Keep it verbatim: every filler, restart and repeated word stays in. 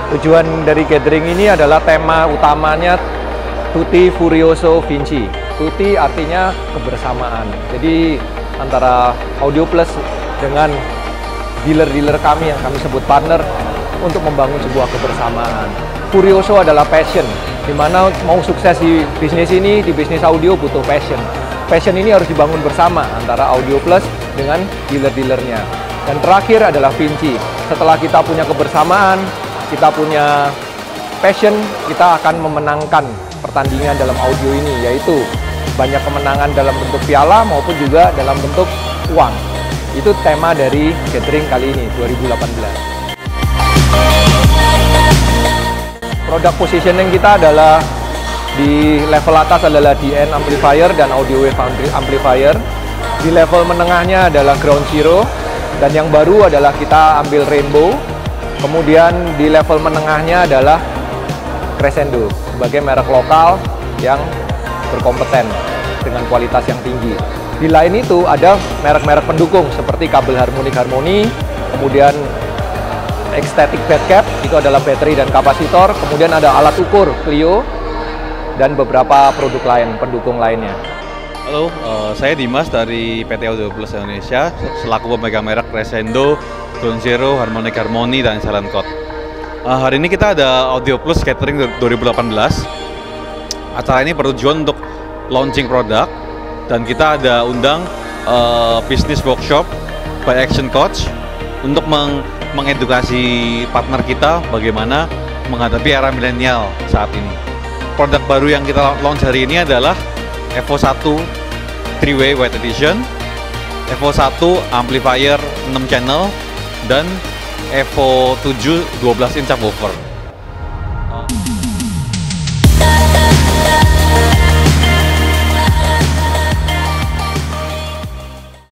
Tujuan dari gathering ini adalah tema utamanya Tutti Furioso Vinci. Tutti artinya kebersamaan. Jadi antara Audio Plus dengan dealer-dealer kami yang kami sebut partner untuk membangun sebuah kebersamaan. Furioso adalah passion, di mana mau sukses di bisnis ini, di bisnis audio butuh passion. Passion ini harus dibangun bersama antara Audio Plus dengan dealer-dealernya. Dan terakhir adalah Vinci. Setelah kita punya kebersamaan, kita punya passion, kita akan memenangkan pertandingan dalam audio ini, yaitu banyak kemenangan dalam bentuk piala maupun juga dalam bentuk uang. Itu tema dari gathering kali ini, dua ribu delapan belas. Produk positioning kita adalah di level atas adalah D N amplifier dan audio wave amplifier. Di level menengahnya adalah ground zero, dan yang baru adalah kita ambil rainbow. Kemudian di level menengahnya adalah Crescendo sebagai merek lokal yang berkompeten dengan kualitas yang tinggi. Di lain itu ada merek-merek pendukung seperti kabel harmonik harmoni, kemudian ecstatic badcap, itu adalah baterai dan kapasitor, kemudian ada alat ukur Clio, dan beberapa produk lain, pendukung lainnya. Halo, uh, saya Dimas dari P T Audio Plus Indonesia, selaku pemegang merek Crescendo, Ground Zero, Harmonic Harmony, dan Silent Code. Uh, hari ini kita ada Audio Plus Gathering dua ribu delapan belas. Acara ini bertujuan untuk launching produk, dan kita ada undang uh, business workshop by Action Coach untuk meng mengedukasi partner kita bagaimana menghadapi era milenial saat ini. Produk baru yang kita launch hari ini adalah Evo satu three way White Edition, Evo satu amplifier enam channel, dan Evo tujuh dua belas inch subwoofer.